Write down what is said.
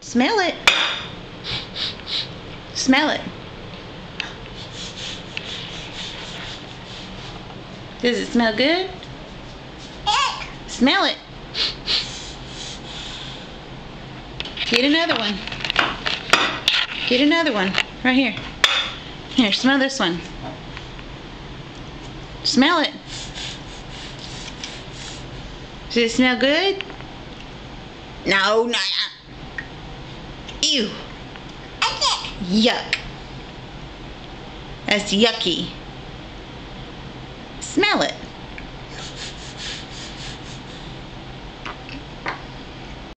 Smell it. Smell it. Does it smell good? Smell it. Get another one. Get another one. Right here. Here, smell this one. Smell it. Does it smell good? No, no. Ew. Yuck. That's yucky. Smell it.